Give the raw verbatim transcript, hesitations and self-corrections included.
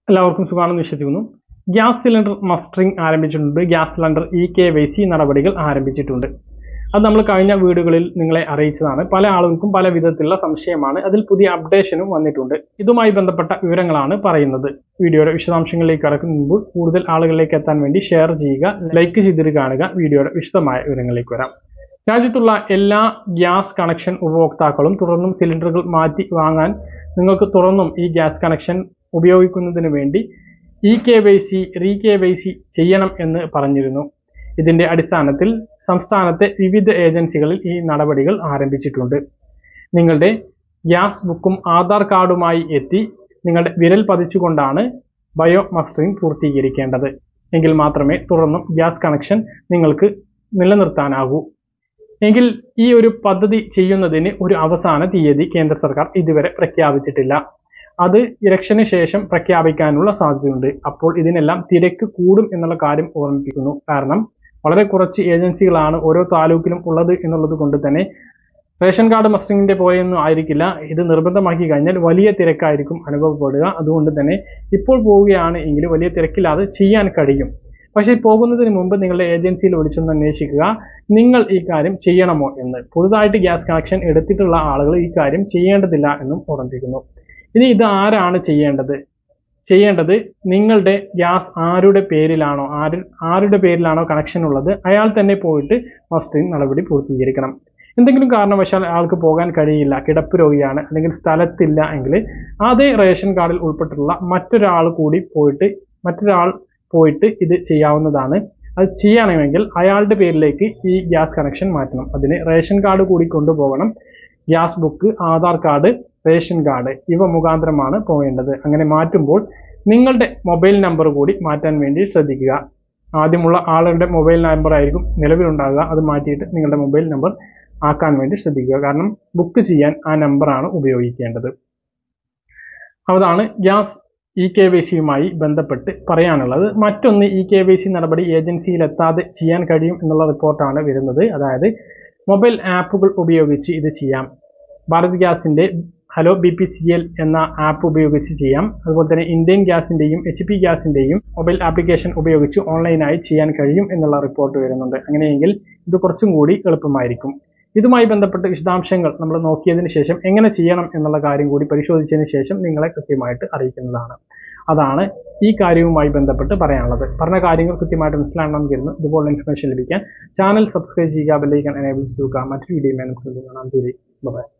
എല്ലാവർക്കും സുഖമാണെന്ന് വിശ്വസിക്കുന്നു. ഗ്യാസ് സിലിണ്ടർ മസ്റ്ററിംഗ് ആരംഭിച്ചിട്ടുണ്ട്. Gas cylinder E K Y C നടപടികൾ ആരംഭിച്ചിട്ടുണ്ട്. അത് നമ്മൾ കഴിഞ്ഞ വീഡിയോകളിൽ നിങ്ങളെ അറിയിച്ചതാണ്. പല ആളുകൾക്കും പല വിധത്തിലുള്ള സംശയമാണ്. അതിൽ പുതിയ അപ്ഡേഷനും വന്നിട്ടുണ്ട്. ഇതുമായി ബന്ധപ്പെട്ട വിവരങ്ങളാണ് പറയുന്നത്. വീഡിയോയുടെ വിശദാംശങ്ങളിലേക്ക് കടക്കും മുമ്പ് കൂടുതൽ ആളുകളിലേക്ക് എത്താൻ വേണ്ടി ഷെയർ ചെയ്യുക, ലൈക്ക് ചെയ്തിട്ട് കാണുക. വീഡിയോയുടെ വിശദമായ വിവരങ്ങളിലേക്ക് വരാം. രാജ്യത്തുള്ള എല്ലാ ഗ്യാസ് കണക്ഷൻ ഉപഭോക്താക്കളും തുടർന്നും സിലിണ്ടറുകൾ മാറ്റി വാങ്ങാൻ നിങ്ങൾക്ക് തുറന്നും ഈ ഗ്യാസ് കണക്ഷൻ ഉപയോഗിക്കുന്നതിന് വേണ്ടി E K Y C re K Y C ചെയ്യണം എന്ന് പറഞ്ഞിരുന്നു. ഇതിന്റെ അടിസ്ഥാനത്തിൽ സംസ്ഥാനത്തെ വിവിധ ഏജൻസികളിൽ ഈ നടപടികൾ ആരംഭിച്ചിട്ടുണ്ട്. നിങ്ങളുടെ ഗ്യാസ് ബുക്കും ആധാർ കാർഡുമായി എത്തി നിങ്ങളുടെ വിരൽ പതിച്ചുകൊണ്ടാണ് ബയോ മസ്റ്ററിംഗ് പൂർത്തീകരിക്കേണ്ടത്. എങ്കിൽ മാത്രമേ തുടർന്നും ഗ്യാസ് കണക്ഷൻ നിങ്ങൾക്ക് നിലനിർത്താനാകൂ. എങ്കിൽ ഈ ഒരു പദ്ധതി ചെയ്യുന്നതിന് ഒരു അവസാന തീയതി കേന്ദ്ര സർക്കാർ ഇതുവരെ പ്രഖ്യാപിച്ചിട്ടില്ല. അത് ഇലക്ഷന് ശേഷം പ്രഖ്യാപിക്കാനുള്ള സാധ്യതയുണ്ട്. അപ്പോൾ ഇതിനെല്ലാം തിരക്ക് കൂടും എന്നുള്ള കാര്യം ഓർമ്മിപ്പിക്കുന്നു. കാരണം വളരെ കുറച്ച് ഏജൻസികളാണ് ഓരോ താലൂക്കിലും ഉള്ളത് എന്നുള്ളത് കൊണ്ട് തന്നെ റേഷൻ കാർഡ് മസ്റ്ററിങ്ങിന്റെ പോലെയൊന്നും ആയിരിക്കില്ല. ഇത് നിർബന്ധമാക്കി കഴിഞ്ഞാൽ വലിയ തിരക്കായിരിക്കും അനുഭവപ്പെടുക. അതുകൊണ്ട് തന്നെ ഇപ്പോൾ പോവുകയാണ് എങ്കിൽ വലിയ തിരക്കില്ലാതെ ചെയ്യാൻ കഴിയും. പക്ഷേ പോകുന്നതിന് മുമ്പ് നിങ്ങളുടെ ഏജൻസിയിൽ വിളിച്ചൊന്ന് അന്വേഷിക്കുക, നിങ്ങൾ ഈ കാര്യം ചെയ്യണമോ എന്ന്. പുതുതായിട്ട് ഗ്യാസ് കണക്ഷൻ എടുത്തിട്ടുള്ള ആളുകൾ ഈ കാര്യം ചെയ്യേണ്ടതില്ല എന്നും ഓർമ്മിപ്പിക്കുന്നു. ഇനി ഇത് ആരാണ് ചെയ്യേണ്ടത്? ചെയ്യേണ്ടത് നിങ്ങളുടെ ഗ്യാസ് ആരുടെ പേരിലാണോ ആര് ആരുടെ പേരിലാണോ കണക്ഷൻ ഉള്ളത് അയാൾ തന്നെ പോയിട്ട് മസ്റ്ററിംഗ് നടപടി പൂർത്തീകരിക്കണം. എന്തെങ്കിലും കാരണവശാൽ ആൾക്ക് പോകാൻ കഴിയില്ല, കിടപ്പ് രോഗിയാണ്, അല്ലെങ്കിൽ സ്ഥലത്തില്ല എങ്കിൽ അതേ റേഷൻ കാർഡിൽ ഉൾപ്പെട്ടിട്ടുള്ള മറ്റൊരാൾ കൂടി പോയിട്ട് മറ്റൊരാൾ പോയിട്ട് ഇത് ചെയ്യാവുന്നതാണ്. അത് ചെയ്യണമെങ്കിൽ അയാളുടെ പേരിലേക്ക് ഈ ഗ്യാസ് കണക്ഷൻ മാറ്റണം. അതിന് റേഷൻ കാർഡ് കൂടി കൊണ്ടുപോകണം. Gas book, Aadhaar card, ration card ഇവ മുഖാന്തരമാണ് പോകേണ്ടത്. അങ്ങനെ മാറ്റുമ്പോൾ നിങ്ങളുടെ മൊബൈൽ നമ്പർ കൂടി മാറ്റാൻ വേണ്ടി ശ്രദ്ധിക്കുക. ആദ്യമുള്ള ആളുടെ മൊബൈൽ നമ്പർ ആയിരിക്കും നിലവിലുണ്ടാകുക. അത് മാറ്റിയിട്ട് നിങ്ങളുടെ മൊബൈൽ നമ്പർ ആക്കാൻ വേണ്ടി ശ്രദ്ധിക്കുക. കാരണം ബുക്ക് ചെയ്യാൻ ആ നമ്പറാണ് ഉപയോഗിക്കേണ്ടത്. അതാണ് ഗ്യാസ് ഇ കെ വൈ സിയുമായി ബന്ധപ്പെട്ട് പറയാനുള്ളത്. മറ്റൊന്ന്, ഇ കെ വൈ സി നടപടി ഏജൻസിയിൽ എത്താതെ ചെയ്യാൻ കഴിയും എന്നുള്ള റിപ്പോർട്ടാണ് വരുന്നത്. അതായത് മൊബൈൽ ആപ്പുകൾ ഉപയോഗിച്ച് ഇത് ചെയ്യാം. ഭാരത് ഗ്യാസിന്റെ hello B P C L എന്ന ആപ്പ് ഉപയോഗിച്ച് ചെയ്യാം. അതുപോലെ തന്നെ ഇന്ത്യൻ ഗ്യാസിന്റെയും എച്ച് പി ഗ്യാസിന്റെയും മൊബൈൽ ആപ്ലിക്കേഷൻ ഉപയോഗിച്ച് ഓൺലൈനായി ചെയ്യാൻ കഴിയും എന്നുള്ള റിപ്പോർട്ട് വരുന്നുണ്ട്. അങ്ങനെയെങ്കിൽ ഇത് കുറച്ചും കൂടി എളുപ്പമായിരിക്കും. ഇതുമായി ബന്ധപ്പെട്ട വിശദാംശങ്ങൾ നമ്മൾ നോക്കിയതിന് ശേഷം എങ്ങനെ ചെയ്യണം എന്നുള്ള കാര്യം കൂടി പരിശോധിച്ചതിന് ശേഷം നിങ്ങളെ കൃത്യമായിട്ട് അറിയിക്കുന്നതാണ്. അതാണ് ഈ കാര്യവുമായി ബന്ധപ്പെട്ട് പറയാനുള്ളത്. പറഞ്ഞ കാര്യങ്ങൾ കൃത്യമായിട്ട് മനസ്സിലാണെന്ന് കരുതുന്നു. ഇതുപോലുള്ള ഇൻഫർമേഷൻ ലഭിക്കാൻ ചാനൽ സബ്സ്ക്രൈബ് ചെയ്യുക, ബെൽ ഐക്കൺ എനേബിൾ ചെയ്യുക. മറ്റൊരു വീഡിയോയുമായി നമുക്ക് കാണാം. ബൈ.